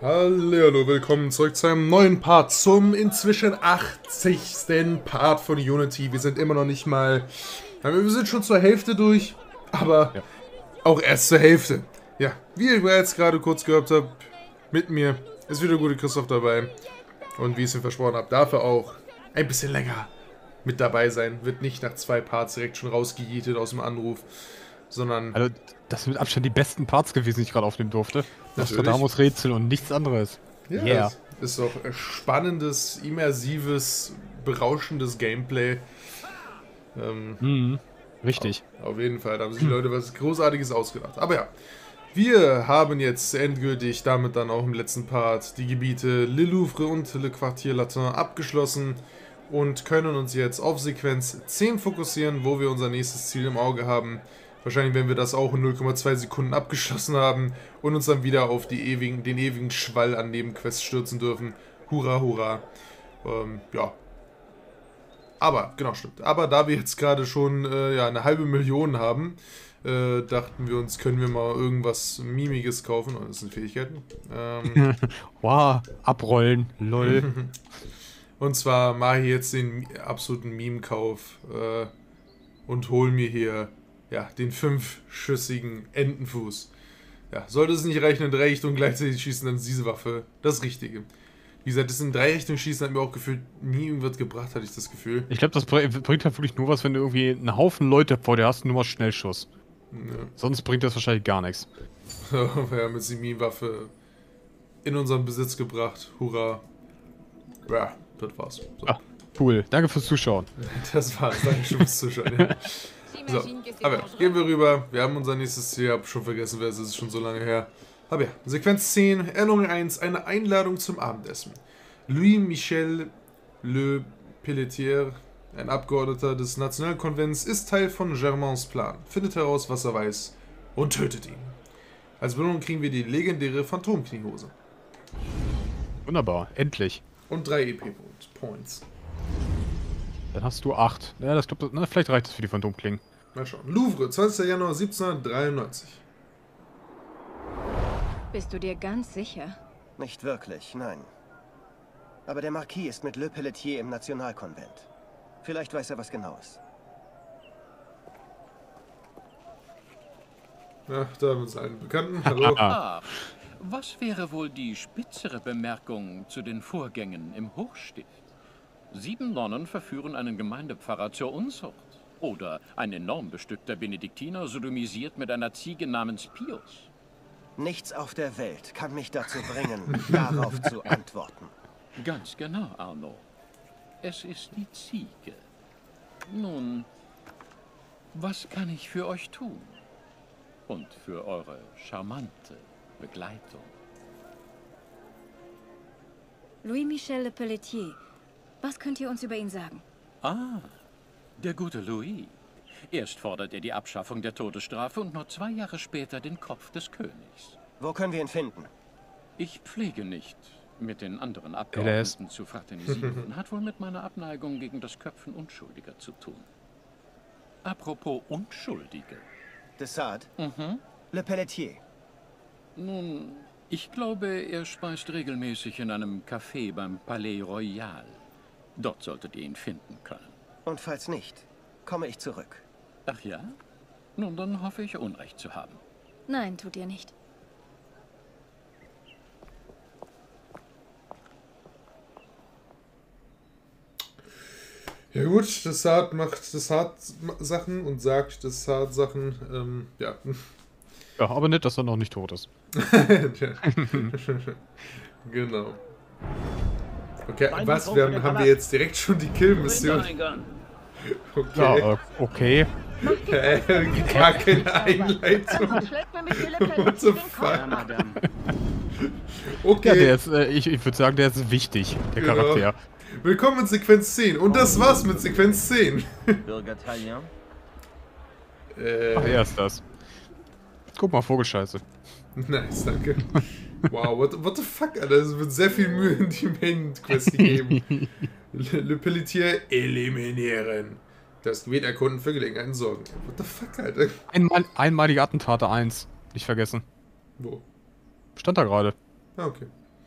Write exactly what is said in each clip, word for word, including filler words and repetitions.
Hallo, willkommen zurück zu einem neuen Part, zum inzwischen achtzigsten Part von Unity. Wir sind immer noch nicht mal, wir sind schon zur Hälfte durch, aber ja. auch erst zur Hälfte. Ja, wie ihr jetzt gerade kurz gehört habt, mit mir ist wieder der gute Christoph dabei. Und wie ich es ihm versprochen habe, darf er auch ein bisschen länger mit dabei sein. Wird nicht nach zwei Parts direkt schon rausgejietet aus dem Anruf, sondern... Also, das sind mit Abstand die besten Parts gewesen, die ich gerade aufnehmen durfte. Nostradamus Rätsel und nichts anderes. Ja, yeah. Es ist auch spannendes, immersives, berauschendes Gameplay. Ähm, mhm. Richtig. Auf, auf jeden Fall, da haben sich die Leute was Großartiges ausgedacht. Aber ja, wir haben jetzt endgültig damit dann auch im letzten Part die Gebiete Le Louvre und Le Quartier Latin abgeschlossen und können uns jetzt auf Sequenz zehn fokussieren, wo wir unser nächstes Ziel im Auge haben. Wahrscheinlich werden wir das auch in null Komma zwei Sekunden abgeschlossen haben und uns dann wieder auf die ewigen, den ewigen Schwall an Nebenquests stürzen dürfen. Hurra, hurra. Ähm, ja. Aber, genau, stimmt. Aber da wir jetzt gerade schon äh, ja, eine halbe Million haben, äh, dachten wir uns, können wir mal irgendwas Mimiges kaufen. Oh, das sind Fähigkeiten. Ähm, wow, abrollen, lol. Und zwar mache ich jetzt den absoluten Meme-Kauf äh, und hole mir hier... ja, den fünfschüssigen Entenfuß. Ja, sollte es nicht reichen, in drei Richtungen gleichzeitig schießen, dann ist diese Waffe das Richtige. Wie gesagt, das in drei Richtungen schießen hat mir auch gefühlt nie irgendwas gebracht, hatte ich das Gefühl. Ich glaube, das bringt halt wirklich nur was, wenn du irgendwie einen Haufen Leute vor dir hast und nur mal Schnellschuss. Ja. Sonst bringt das wahrscheinlich gar nichts. Wir haben jetzt die Meme-Waffe in unseren Besitz gebracht. Hurra. Ja, das war's. So. Ah, cool. Danke fürs Zuschauen. Das war's. Danke schön fürs Zuschauen. Ja. So, aber ja, gehen wir rüber. Wir haben unser nächstes Ziel. Ich habe schon vergessen, wer es ist. Es ist schon so lange her. Aber ja, Sequenz zehn, Erinnerung eins, eine Einladung zum Abendessen. Louis-Michel Le Pelletier, ein Abgeordneter des Nationalkonvents, ist Teil von Germains Plan. Findet heraus, was er weiß und tötet ihn. Als Belohnung kriegen wir die legendäre Phantomkniehose. Wunderbar, endlich. Und drei E P-Points. Dann hast du acht. Ja, das glaub, na, vielleicht reicht das für die Phantomklingen. Mal schauen. Louvre, zwanzigster Januar siebzehnhundertdreiundneunzig. Bist du dir ganz sicher? Nicht wirklich, nein. Aber der Marquis ist mit Le Pelletier im Nationalkonvent. Vielleicht weiß er was Genaues. Ja, da haben wir uns einen Bekannten. Hallo. Ah, was wäre wohl die spitzere Bemerkung zu den Vorgängen im Hochstift? Sieben Nonnen verführen einen Gemeindepfarrer zur Unzucht. Oder ein enorm bestückter Benediktiner sodomisiert mit einer Ziege namens Pius. Nichts auf der Welt kann mich dazu bringen, darauf zu antworten. Ganz genau, Arno. Es ist die Ziege. Nun, was kann ich für euch tun? Und für eure charmante Begleitung. Louis-Michel Le Pelletier. Was könnt ihr uns über ihn sagen? Ah, der gute Louis. Erst fordert er die Abschaffung der Todesstrafe und nur zwei Jahre später den Kopf des Königs. Wo können wir ihn finden? Ich pflege nicht, mit den anderen Abgeordneten zu fraternisieren. Hat wohl mit meiner Abneigung gegen das Köpfen Unschuldiger zu tun. Apropos Unschuldige. De Sade? Mhm. Le Pelletier? Nun, ich glaube, er speist regelmäßig in einem Café beim Palais Royal. Dort solltet ihr ihn finden können. Und falls nicht, komme ich zurück. Ach ja? Nun, dann hoffe ich, Unrecht zu haben. Nein, tut ihr nicht. Ja gut, das Saat macht das Saat Sachen und sagt das Saat Sachen, ähm, ja. Ja, aber nicht, dass er noch nicht tot ist. Genau. Okay, was? Wir haben, haben wir jetzt direkt schon die Kill-Mission? Okay. Ja, äh, okay. Äh, gar keine Einleitung. What the fuck? Okay. Ja, der ist, äh, ich, ich würde sagen, der ist wichtig, der Genau. Charakter. Willkommen in Sequenz zehn. Und das war's mit Sequenz zehn. Bürger Talien? äh, Ach, er ist das. Guck mal, Vogelscheiße. Nice, danke. Wow, what, what the fuck, Alter? Es wird sehr viel Mühe in die Main-Quest gegeben. Le, Le Pelletier eliminieren. Das Gebiet erkunden, für Gelegenheiten sorgen. What the fuck, Alter? Einmal, einmalige Attentate eins. Nicht vergessen. Wo? Stand da gerade. Ah, okay.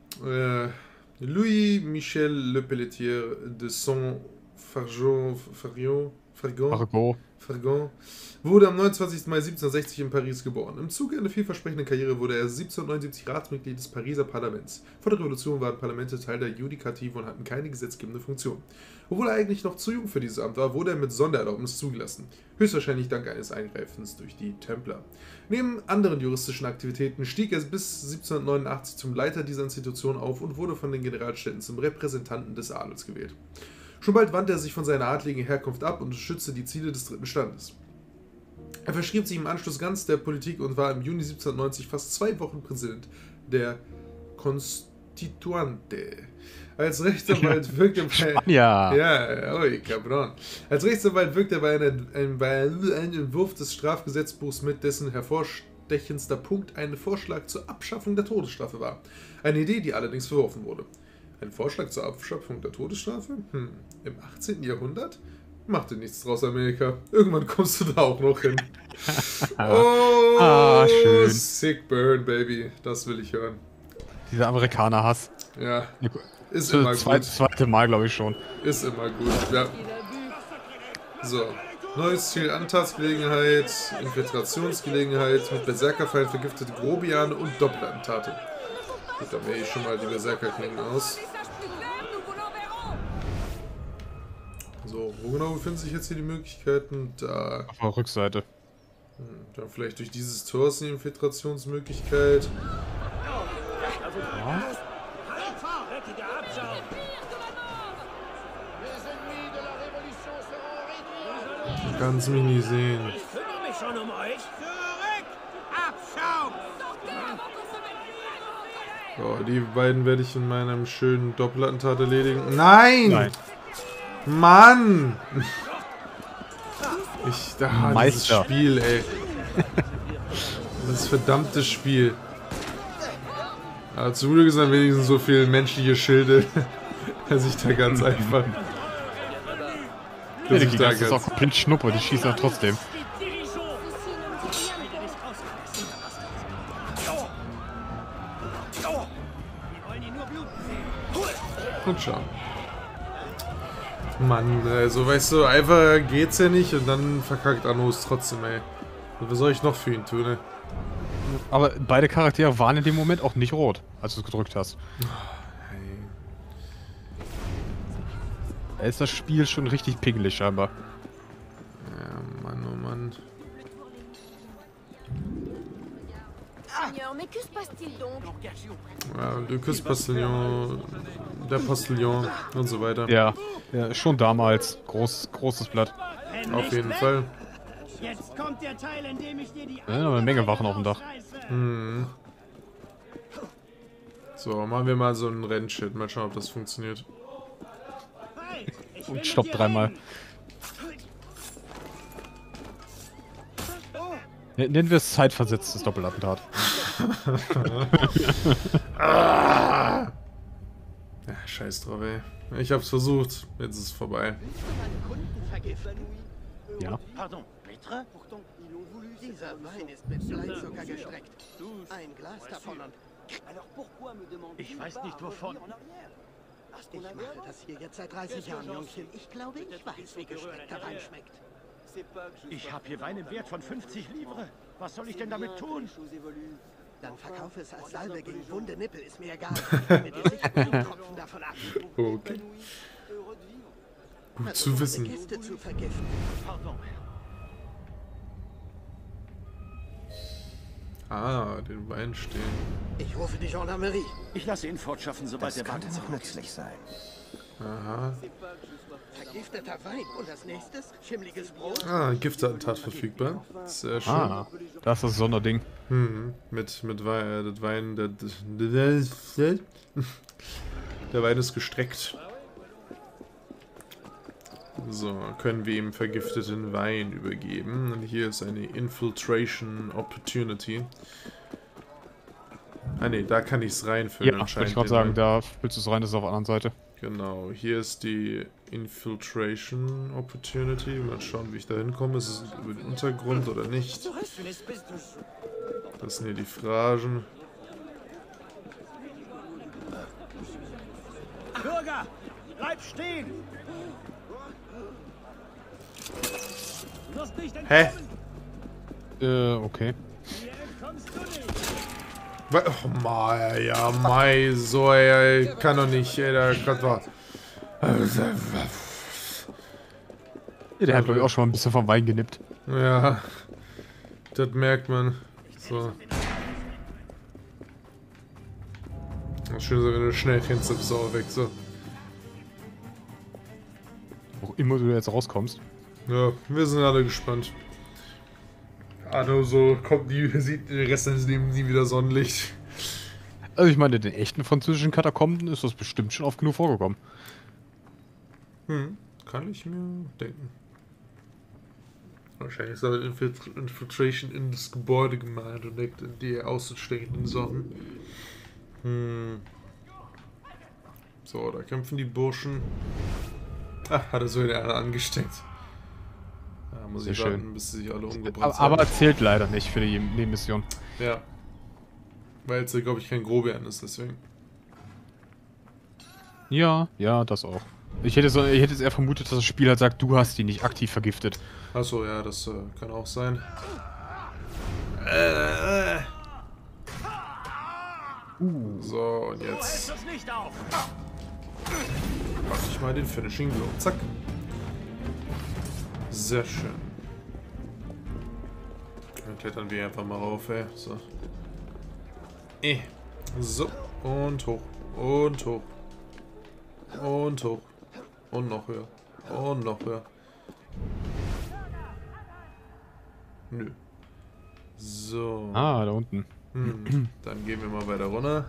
Äh, Louis-Michel Lepelletier de Saint-Fargeon, Fargeon, Fargeon, Margot. Fargon wurde am neunundzwanzigsten Mai siebzehnhundertsechzig in Paris geboren. Im Zuge einer vielversprechenden Karriere wurde er siebzehnhundertneunundsiebzig Ratsmitglied des Pariser Parlaments. Vor der Revolution waren Parlamente Teil der Judikative und hatten keine gesetzgebende Funktion. Obwohl er eigentlich noch zu jung für dieses Amt war, wurde er mit Sondererlaubnis zugelassen. Höchstwahrscheinlich dank eines Eingreifens durch die Templer. Neben anderen juristischen Aktivitäten stieg er bis siebzehnhundertneunundachtzig zum Leiter dieser Institution auf und wurde von den Generalstädten zum Repräsentanten des Adels gewählt. Schon bald wandte er sich von seiner adligen Herkunft ab und unterstützte die Ziele des dritten Standes. Er verschrieb sich im Anschluss ganz der Politik und war im Juni siebzehnhundertneunzig fast zwei Wochen Präsident der Constituante. Als Rechtsanwalt wirkte er bei, Ja. ja, oi, cabrón. Als Rechtsanwalt wirkte er bei, einer, ein, bei einem Entwurf des Strafgesetzbuchs mit, dessen hervorstechendster Punkt ein Vorschlag zur Abschaffung der Todesstrafe war. Eine Idee, die allerdings verworfen wurde. Ein Vorschlag zur Abschaffung der Todesstrafe? Hm, im achtzehnten Jahrhundert? Macht dir nichts draus, Amerika. Irgendwann kommst du da auch noch hin. Oh, ah, schön. Sick burn, Baby. Das will ich hören. Dieser Amerikaner-Hass. Ja, ist Das immer zweite, gut. zweite Mal, glaube ich schon. Ist immer gut, ja. So, neues Ziel, Antatsgelegenheit, Infiltrationsgelegenheit, mit Berserkerfeind vergiftete Grobiane und Doppelattentate. Gut, dann wähle ich schon mal die Berserkerklingen aus. So, wo genau befinden sich jetzt hier die Möglichkeiten? Da. Auf der Rückseite. Hm, dann vielleicht durch dieses Tor ist eine Infiltrationsmöglichkeit. Ja. Kannst mich nie sehen. So, die beiden werde ich in meinem schönen Doppelattentat erledigen. Nein! Nein. Mann! Ich, da, dieses Meister. Spiel, ey. Das verdammte Spiel. Aber zum Glück sind wenigstens so viele menschliche Schilde, dass ich da ganz einfach... Ja, dass die ich da das ist auch ganz... komplett Schnuppe, die schießen auch trotzdem. Und schau. Mann, also weißt du, einfacher geht's ja nicht und dann verkackt Anus trotzdem, ey. Was soll ich noch für ihn tun, ne? Aber beide Charaktere waren in dem Moment auch nicht rot, als du es gedrückt hast. Da ist das Spiel schon richtig pingelig scheinbar. Ja, Mann, oh Mann. Seigneur, mais que se passe-t-il donc? Ja, Lucas Postillon, der Postillon und so weiter. Ja, ja schon damals. Groß, großes Blatt. Auf jeden Fall. Jetzt kommt der Teil, in dem ich dir die Ja, aber eine Menge Wachen auf dem Dach. Hm. So, machen wir mal so einen Rennshit. Mal schauen, ob das funktioniert. Und stopp dreimal. Nennen wir es zeitversetztes Doppelattentat. Ah! Ja, scheiß drauf, ey. Ich hab's versucht. Jetzt ist es vorbei. Ja. Pardon, Petre? Dieser Wein ist mit Bleizucker gestreckt. Ein Glas davon und... Ich weiß nicht wovon. Ich mache das hier jetzt seit dreißig Jahren, Jungchen. Ich glaube, ich weiß, wie gestreckter Wein schmeckt. Ich habe hier Wein im Wert von fünfzig Livres. Was soll ich denn damit tun? Dann verkaufe es als Salbe gegen wunde Nippel, ist mir egal. Ich nehme dir sicher einen Tropfen davon ab. Okay. Gut zu wissen. Gäste zu vergiften. Pardon. Ah, den Wein stehen. Ich rufe die Gendarmerie. Ich lasse ihn fortschaffen, sobald Das der Wein könnte noch nützlich sein. Aha. Vergifteter Wein. Und als nächstes schimmliges Brot. Ah, Giftattentat verfügbar. Sehr schön. Ah, das ist das Sonderding. Hm, mit, mit Wein, äh, das Wein, der, der, der Wein ist gestreckt. So, können wir ihm vergifteten Wein übergeben. Und hier ist eine Infiltration Opportunity. Ah ne, da kann ich es reinfüllen Ja, anscheinend. wollte ich gerade sagen, da füllst du es rein, das ist auf der anderen Seite. Genau, hier ist die Infiltration Opportunity. Mal schauen, wie ich da hinkomme. Ist es über den Untergrund oder nicht? Das sind hier die Phrasen. Bleib stehen! Du wirst nicht Hä? entkommen! Äh, okay. Hier entkommst du nicht! Wa- Oh, Mai, ja, Mai, so, ey, kann doch nicht, ey, der Gott war. Ja, der hat, glaube ich, auch schon mal ein bisschen vom Wein genippt. Ja, das merkt man. So. Das Schöne ist, wenn du schnell rennst, dann bist du auch weg, so. Wo immer du jetzt rauskommst. Ja, wir sind alle gespannt. Arno so kommt nie, sieht den Rest seines Lebens nie wieder Sonnenlicht. Also ich meine, in den echten französischen Katakomben ist das bestimmt schon oft genug vorgekommen. Hm, kann ich mir denken. Wahrscheinlich ist aber Infil- Infiltration in das Gebäude gemeint und nicht in die außenstehenden Sachen. Hm. So, da kämpfen die Burschen. Ach, hat er so der eine angesteckt. Da muss ich Sehr warten, schön. bis sie sich alle umgebracht Aber, haben. aber zählt leider nicht für die Nebenmission. Ja. Weil es, glaube ich, kein Grobian ist, deswegen. Ja, ja, das auch. Ich hätte, so, ich hätte jetzt eher vermutet, dass das Spiel halt sagt, du hast die nicht aktiv vergiftet. Achso, ja, das äh, kann auch sein. Äh, äh. Uh. So, und jetzt Das nicht auf! mach ich mal den Finishing Blow. Zack. Sehr schön. Dann klettern wir einfach mal rauf, ey. So. Eh. So. Und hoch. Und hoch. Und hoch. Und noch höher. Und noch höher. Nö. So. Ah, da unten. Hm. Dann gehen wir mal weiter runter.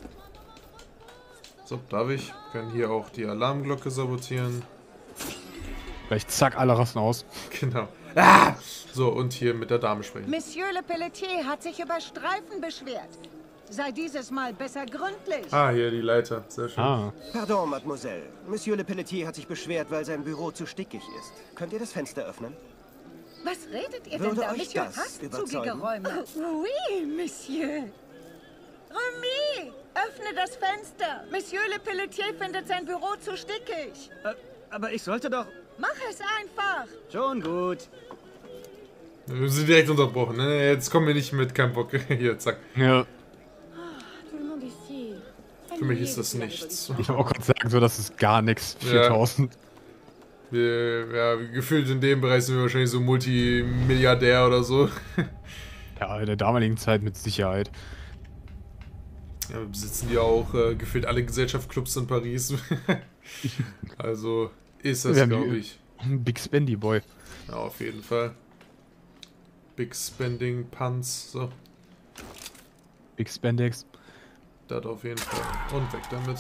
So, darf ich? Können hier auch die Alarmglocke sabotieren. Vielleicht zack, alle rasten aus. Genau. Ah! So, und hier mit der Dame sprechen. Monsieur Le Pelletier hat sich über Streifen beschwert. Sei dieses Mal besser gründlich. Ah, hier die Leiter. Sehr schön. Ah. Pardon, Mademoiselle. Monsieur Le Pelletier hat sich beschwert, weil sein Büro zu stickig ist. Könnt ihr das Fenster öffnen? Was redet ihr Würde denn da? euch Monsieur das hasst überzeugen? zugige Räume. Oui, Monsieur. Remy, öffne das Fenster. Monsieur Le Pelletier findet sein Büro zu stickig. Äh, aber ich sollte doch... Mach es einfach. Schon gut. Wir sind direkt unterbrochen. Ne? Jetzt kommen wir nicht mit. Kein Bock. Hier, zack. Ja. Tout le monde ici. Für mich ist das nichts. Ich habe auch gerade gesagt, so, das ist gar nichts. Ja. viertausend. Wir, ja, gefühlt in dem Bereich sind wir wahrscheinlich so Multimilliardär oder so. Ja, in der damaligen Zeit mit Sicherheit. Ja, wir besitzen ja auch äh, gefühlt alle Gesellschaftsclubs in Paris. Also ist das, Wir haben glaube die- ich. Big Spendy Boy. Ja, auf jeden Fall. Big Spending Punts. So, Big Spendex. das auf jeden Fall. Und weg damit.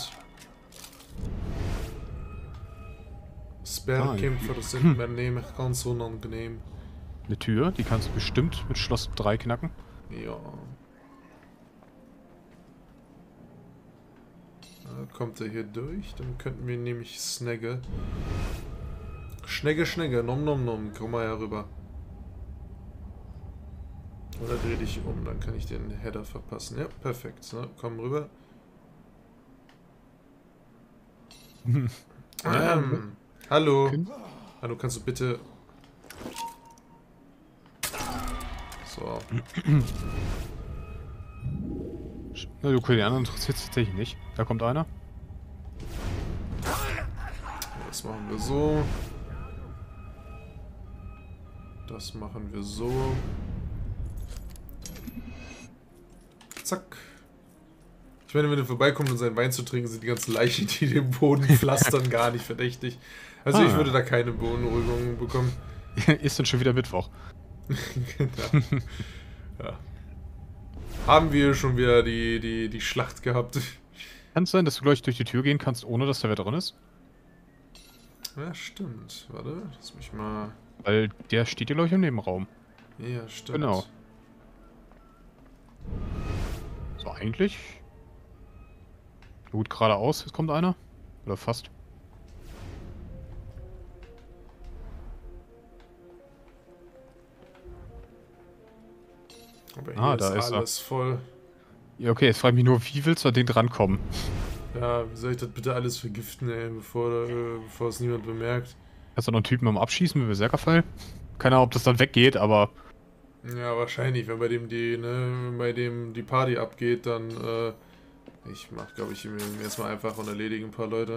Sperrkämpfer, das sind mir nämlich ganz unangenehm. Eine Tür, die kannst du bestimmt mit Schloss drei knacken. Ja. Da kommt er hier durch, dann könnten wir nämlich Snagge. Schnegge, Schnegge, nom nom nom, komm mal herüber. Oder dreh dich um, dann kann ich den Header verpassen. Ja, perfekt. Ne? Komm rüber. ähm, hallo. Hallo, kannst du bitte... So. Na, du, okay, die anderen interessiert es tatsächlich nicht. Da kommt einer. Das machen wir so. Das machen wir so. Zack. Ich meine, wenn er vorbeikommt, um seinen Wein zu trinken, sind die ganzen Leichen, die den Boden pflastern, gar nicht verdächtig. Also Ah. ich würde da keine Beunruhigung bekommen. Ist dann schon wieder Mittwoch. ja. Ja. Haben wir schon wieder die, die, die Schlacht gehabt. Kann es sein, dass du gleich durch die Tür gehen kannst, ohne dass da wer drin ist? Ja, stimmt. Warte, lass mich mal... Weil der steht ja, glaube ich, im Nebenraum. Ja, stimmt. Genau. So, eigentlich. Gut, geradeaus, jetzt kommt einer. Oder fast. Aber hier Ah, ist da ist er. alles voll. Ja, okay, jetzt frage ich mich nur, wie willst du an den drankommen? Ja, wie soll ich das bitte alles vergiften, ey, bevor, äh, bevor es niemand bemerkt? Hast du noch einen Typen am Abschießen mit Berserkerfall? Keine Ahnung, ob das dann weggeht, aber... Ja, wahrscheinlich, wenn bei dem die, ne, wenn bei dem die Party abgeht, dann, äh... Ich mach, glaube ich, ihm erstmal einfach und erledige ein paar Leute.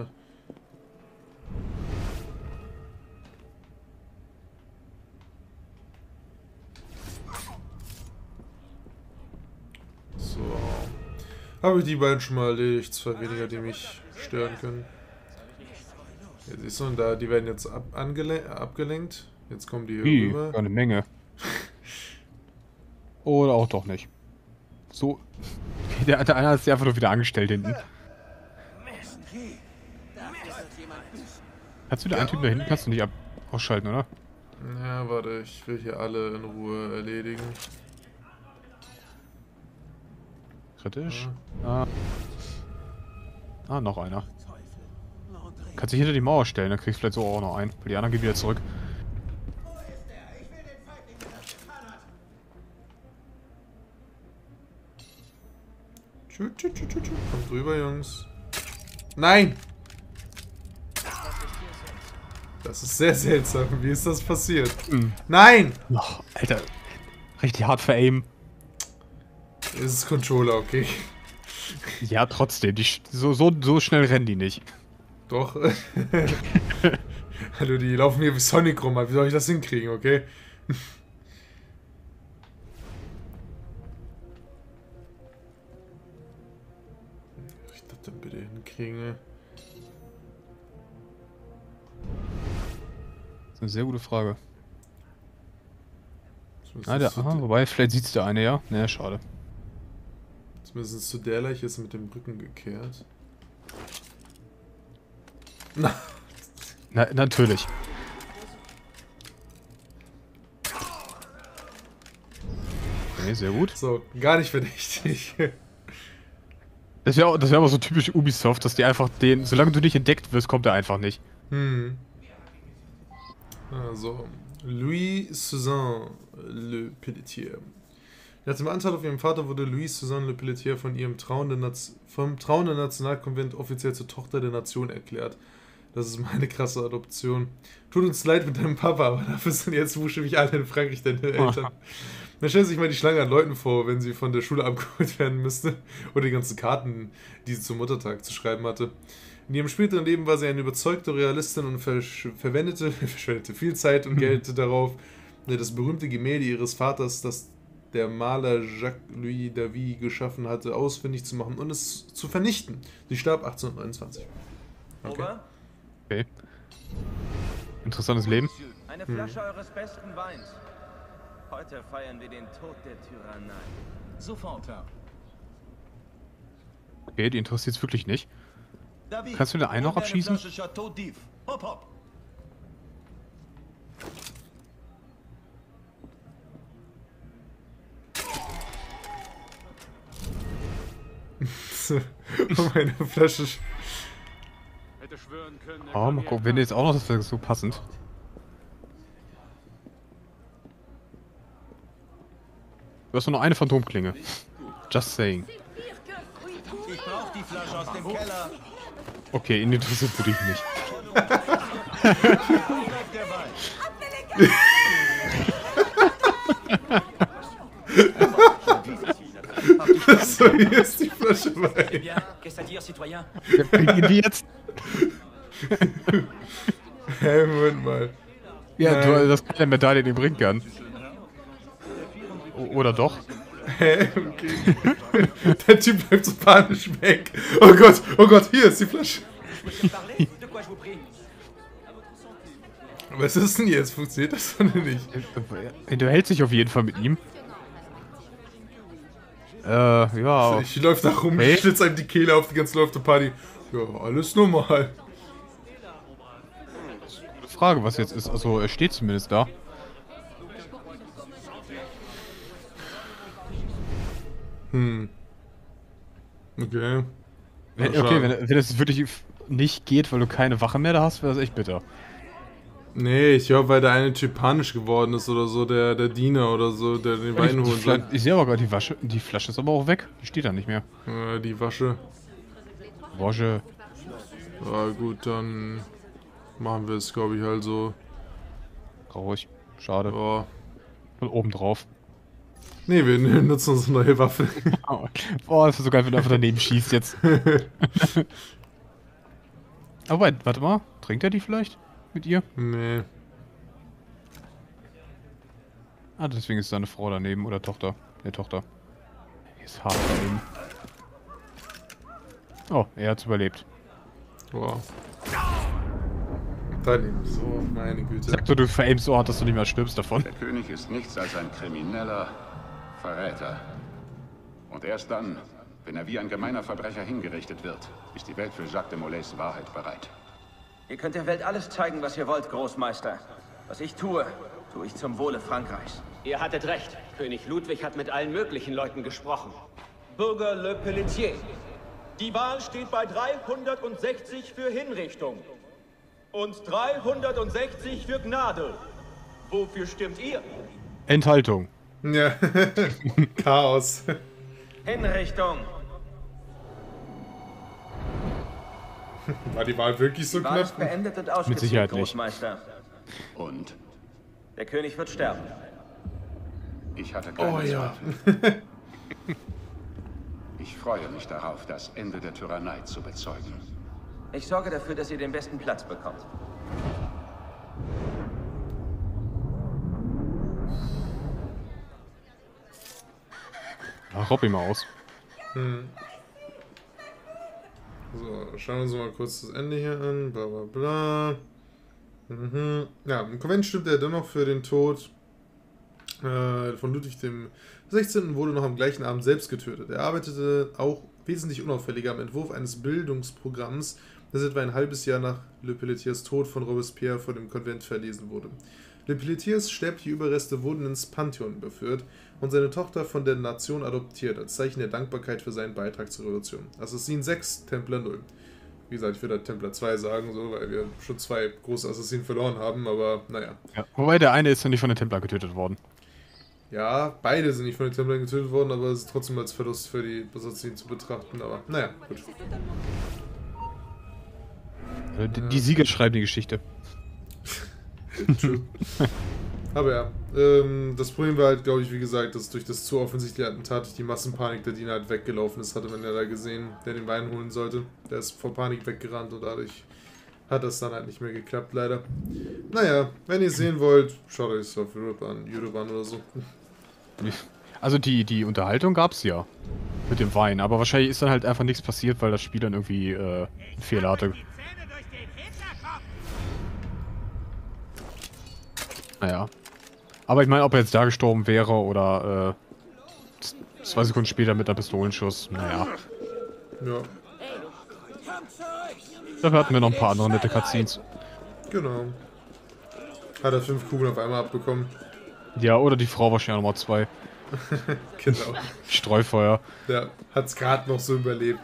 So. Habe ich die beiden schon mal erledigt, zwei weniger, die mich stören können. Ja, siehst du, und da, die werden jetzt ab, abgelenkt. Jetzt kommen die hier Wie? rüber. Eine Menge. Oder auch doch nicht. So. Der, der eine hat sich einfach nur wieder angestellt hinten. Kannst du den einen Typen da hinten kannst du nicht ab ausschalten, oder? Ja, warte, ich will hier alle in Ruhe erledigen. Kritisch. Ja. Ah. ah, noch einer. Kannst dich hinter die Mauer stellen, dann kriegst du vielleicht so auch noch einen. Weil die anderen gehen wieder zurück. Tschu, tschu, tschu, tschu, tschu. Kommt rüber, Jungs. Nein! Das ist sehr seltsam. Wie ist das passiert? Mhm. Nein! Oh, Alter. Richtig hart veraimen. Es ist Controller, okay. Ja, trotzdem. Die, so, so, so schnell rennen die nicht. Doch. Hallo, die laufen hier wie Sonic rum. Wie soll ich das hinkriegen, okay? Wie ich das denn bitte hinkriege? Das ist eine sehr gute Frage. Ah, der, aha, wobei, vielleicht sieht es der eine, ja? Naja, schade. Zumindest zu der Leiche ist mit dem Rücken gekehrt. Na. Na, natürlich. Okay, sehr gut. So, gar nicht verdächtig. Das wäre das wär aber so typisch Ubisoft, dass die einfach den, solange du nicht entdeckt wirst, kommt er einfach nicht. Hm. Also, Louis Suzanne Le Pelletier. Nach dem Anteil auf ihrem Vater wurde Louise Suzanne Le Pelletier von ihrem trauenden Naz vom trauenden Nationalkonvent offiziell zur Tochter der Nation erklärt. Das ist meine krasse Adoption. Tut uns leid mit deinem Papa, aber dafür sind jetzt buchstäblich alle in Frankreich deine Eltern. Dann stellt sich mal die Schlange an Leuten vor, wenn sie von der Schule abgeholt werden müsste. Oder die ganzen Karten, die sie zum Muttertag zu schreiben hatte. In ihrem späteren Leben war sie eine überzeugte Realistin und verwendete, verschwendete viel Zeit und Geld darauf, das berühmte Gemälde ihres Vaters, das der Maler Jacques-Louis David geschaffen hatte, ausfindig zu machen und es zu vernichten. Sie starb achtzehnhundertneunundzwanzig. Okay. Okay. Interessantes Leben. Eine Flasche hm. eures besten Weins. Heute feiern wir den Tod der Tyrannei. Sofort, Herr. Okay, die interessiert es wirklich nicht. Kannst du den einen noch abschießen? Hopp, hopp. Oh, meine Flasche. Oh, mal gucken, wenn jetzt auch noch, das wäre so passend. Du hast nur noch eine Phantomklinge. Just saying. Ich brauch die Flasche aus dem Keller. Okay, ihn interessiert wirklich nicht. So, hier ist die Flasche Wein. Ja, bring ihn die jetzt? Hä, hey, Moment mal. Ja, du, das kann der Medaille den bringen kann. O oder doch? Hä? Okay. Der Typ bleibt so panisch weg. Oh Gott, oh Gott, hier ist die Flasche. Was ist denn jetzt? Funktioniert das oder nicht? Du hältst dich auf jeden Fall mit ihm. Äh, ja. Ich läuft da rum, hey? Schlitzt einem die Kehle auf, die ganze läuft Party. Ja, alles normal. Frage, was jetzt ist. Also, er steht zumindest da. Hm. Okay. Wenn, okay, wenn, wenn es wirklich nicht geht, weil du keine Wache mehr da hast, wäre das echt bitter. Nee, ich glaube, weil der eine Typ panisch geworden ist oder so, der, der Diener oder so, der den Wein holen soll. Ich sehe aber gerade die Wasche, die Flasche ist aber auch weg. Die steht da nicht mehr. Äh, die Wasche. Roger. Ja gut, dann machen wir es, glaube ich, halt so. Traurig. Schade. Oh. Und oben drauf. Nee, wir nutzen unsere neue Waffe. Boah, das ist so geil, wenn du einfach daneben schießt jetzt. Aber warte mal. Trinkt er die vielleicht? Mit ihr? Nee. Ah, deswegen ist seine Frau daneben oder Tochter. Ne, Tochter. Die ist hart daneben. Oh, er hat's überlebt. Wow. Daneben. So, meine Güte. Sag du, du veraimst so hart, dass du nicht mehr stirbst davon. Der König ist nichts als ein krimineller Verräter. Und erst dann, wenn er wie ein gemeiner Verbrecher hingerichtet wird, ist die Welt für Jacques de Molay's Wahrheit bereit. Ihr könnt der Welt alles zeigen, was ihr wollt, Großmeister. Was ich tue, tue ich zum Wohle Frankreichs. Ihr hattet recht. König Ludwig hat mit allen möglichen Leuten gesprochen. Bürger Le Pelletier. Die Wahl steht bei dreihundertsechzig für Hinrichtung und dreihundertsechzig für Gnade. Wofür stimmt ihr? Enthaltung. Ja. Chaos. Hinrichtung. War die Wahl wirklich so die Wahl knapp? Ist beendet und ausgezogen, mit Sicherheit Großmeister. Nicht. Und? Der König wird sterben. Ich hatte keine Oh ja. Zweifel. Ich freue mich darauf, das Ende der Tyrannei zu bezeugen. Ich sorge dafür, dass ihr den besten Platz bekommt. Ach, robb ihn mal aus. Hm. So, schauen wir uns mal kurz das Ende hier an. Bla bla bla. Mhm. Ja, im Konvent stimmt er dennoch für den Tod äh, von Ludwig dem sechzehnten wurde noch am gleichen Abend selbst getötet. Er arbeitete auch wesentlich unauffälliger am Entwurf eines Bildungsprogramms, das etwa ein halbes Jahr nach Le Pelletiers Tod von Robespierre vor dem Konvent verlesen wurde. Le Pelletiers sterbliche Überreste wurden ins Pantheon überführt und seine Tochter von der Nation adoptiert, als Zeichen der Dankbarkeit für seinen Beitrag zur Revolution. Assassin sechs, Templar null. Wie gesagt, ich würde Templar zwei sagen, so, weil wir schon zwei große Assassinen verloren haben, aber naja. Ja, wobei der eine ist ja nicht von den Templern getötet worden. Ja, beide sind nicht von den Templern getötet worden, aber es ist trotzdem als Verlust für die Assassinen zu betrachten, aber naja, gut. Also die, die Sieger schreiben die Geschichte. True. Aber ja, ähm, das Problem war halt, glaube ich, wie gesagt, dass durch das zu offensichtliche Attentat, durch die Massenpanik der Diener halt weggelaufen ist, hatte man ja da gesehen, der den Wein holen sollte. Der ist vor Panik weggerannt und dadurch hat das dann halt nicht mehr geklappt, leider. Naja, wenn ihr es sehen wollt, schaut euch es auf YouTube an, YouTube an oder so. Also die, die Unterhaltung gab es ja mit dem Wein, aber wahrscheinlich ist dann halt einfach nichts passiert, weil das Spiel dann irgendwie äh, einen Fehler hatte. Naja. Aber ich meine, ob er jetzt da gestorben wäre oder äh, zwei Sekunden später mit einer Pistolenschuss, naja. Ja. Dafür hatten wir noch ein paar andere nette Cutscenes. Genau. Hat er fünf Kugeln auf einmal abbekommen. Ja, oder die Frau wahrscheinlich nochmal zwei. Genau. Streufeuer. Ja, hat's gerade noch so überlebt.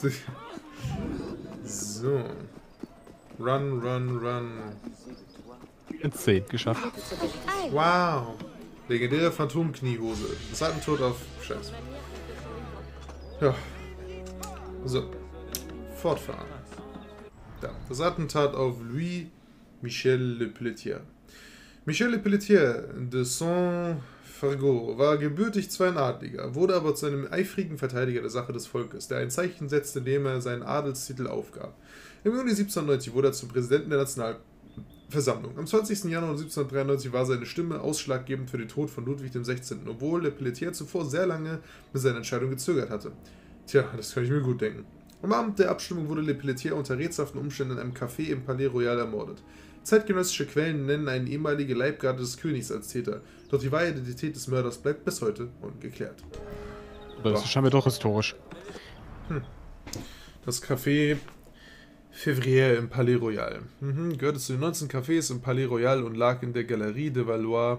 So. Run, run, run. In zehn geschafft. Wow. Legendäre Phantomkniehose. Das hat einen Tod auf Scheiß. Ja. So. Fortfahren. Da. Das Attentat auf Louis Michel Le Pelletier. Michel Le Pelletier de Saint-Fargeau war gebürtig zwar ein Adliger, wurde aber zu einem eifrigen Verteidiger der Sache des Volkes, der ein Zeichen setzte, indem er seinen Adelstitel aufgab. Im Juni siebzehnhundertneunzig wurde er zum Präsidenten der Nationalversammlung. Am zwanzigsten Januar siebzehnhundertdreiundneunzig war seine Stimme ausschlaggebend für den Tod von Ludwig dem sechzehnten, obwohl Le Pelletier zuvor sehr lange mit seiner Entscheidung gezögert hatte. Tja, das kann ich mir gut denken. Am Abend der Abstimmung wurde Le Pelletier unter rätselhaften Umständen in einem Café im Palais Royal ermordet. Zeitgenössische Quellen nennen einen ehemaligen Leibgarde des Königs als Täter, doch die wahre Identität des Mörders bleibt bis heute ungeklärt. Das ist scheinbar doch historisch. Hm. Das Café Février im Palais Royal. Mhm, gehörte zu den neunzehn Cafés im Palais Royal und lag in der Galerie de Valois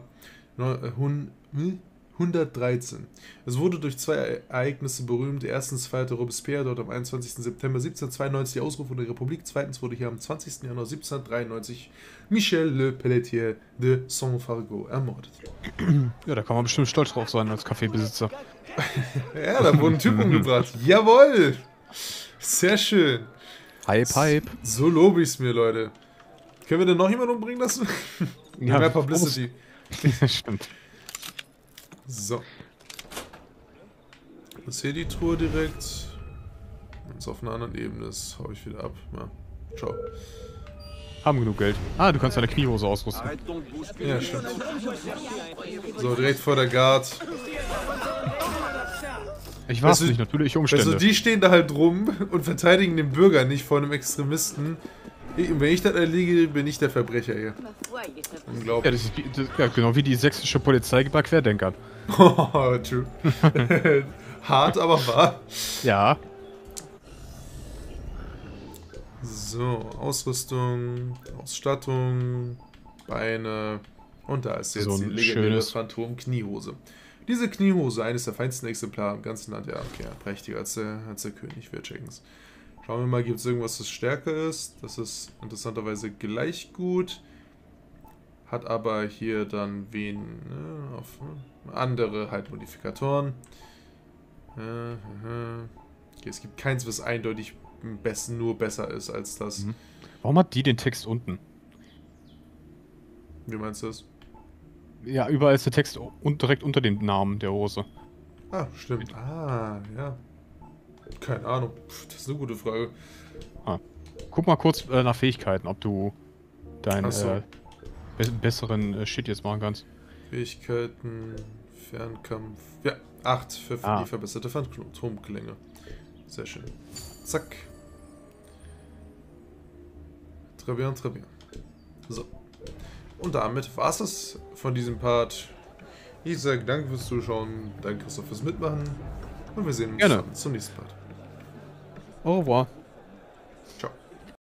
hundertdreizehn. Es wurde durch zwei Ereignisse berühmt. Erstens feierte Robespierre dort am einundzwanzigsten September siebzehnhundertzweiundneunzig die Ausrufung der Republik. Zweitens wurde hier am zwanzigsten Januar siebzehnhundertdreiundneunzig Michel Le Pelletier de Saint-Fargeau ermordet. Ja, da kann man bestimmt stolz drauf sein als Kaffeebesitzer. Ja, da wurde ein Typ umgebracht. Jawohl! Sehr schön. Hype, Hype. So lobe ich's mir, Leute. Können wir denn noch jemanden umbringen lassen? Ja, mehr Publicity. Stimmt. So. Das hier die Truhe direkt. Wenn es auf einer anderen Ebene ist, hau ich wieder ab. Ja. Ciao. Haben genug Geld. Ah, du kannst deine Kniehose ausrüsten. Ja, stimmt. So, direkt vor der Guard. Ich weiß nicht, natürlich Umstände. Also die stehen da halt rum und verteidigen den Bürger nicht vor einem Extremisten. Ich, wenn ich das erliege, bin ich der Verbrecher hier. Unglaublich. Ja, das ist, wie, das, ja, genau wie die sächsische Polizei bei Querdenkern. Oh, true. Hart, aber wahr. Ja. So, Ausrüstung, Ausstattung, Beine und da ist jetzt so die ein legendäre schönes Phantom-Kniehose. Diese Kniehose, eines der feinsten Exemplare im ganzen Land, ja, okay, prächtiger als der, als der König, wir checken's. Schauen wir mal, gibt es irgendwas, das stärker ist? Das ist interessanterweise gleich gut, hat aber hier dann wen, ne, auf ne, andere halt Modifikatoren. Äh, okay, es gibt keins, was eindeutig am besten nur besser ist als das. Mhm. Warum hat die den Text unten? Wie meinst du das? Ja, überall ist der Text und direkt unter dem Namen der Hose. Ah, stimmt. Ah, ja. Keine Ahnung. Pff, das ist eine gute Frage. Ah. Guck mal kurz äh, nach Fähigkeiten, ob du deinen so. äh, be besseren äh, Shit jetzt machen kannst. Fähigkeiten, Fernkampf. Ja, acht für ah. die verbesserte Phantomklänge. Sehr schön. Zack. Très bien, très bien. So. Und damit war es das von diesem Part. Ich sage danke fürs Zuschauen, danke Christoph fürs Mitmachen und wir sehen uns Gerne. dann zum nächsten Part. Au revoir. Ciao.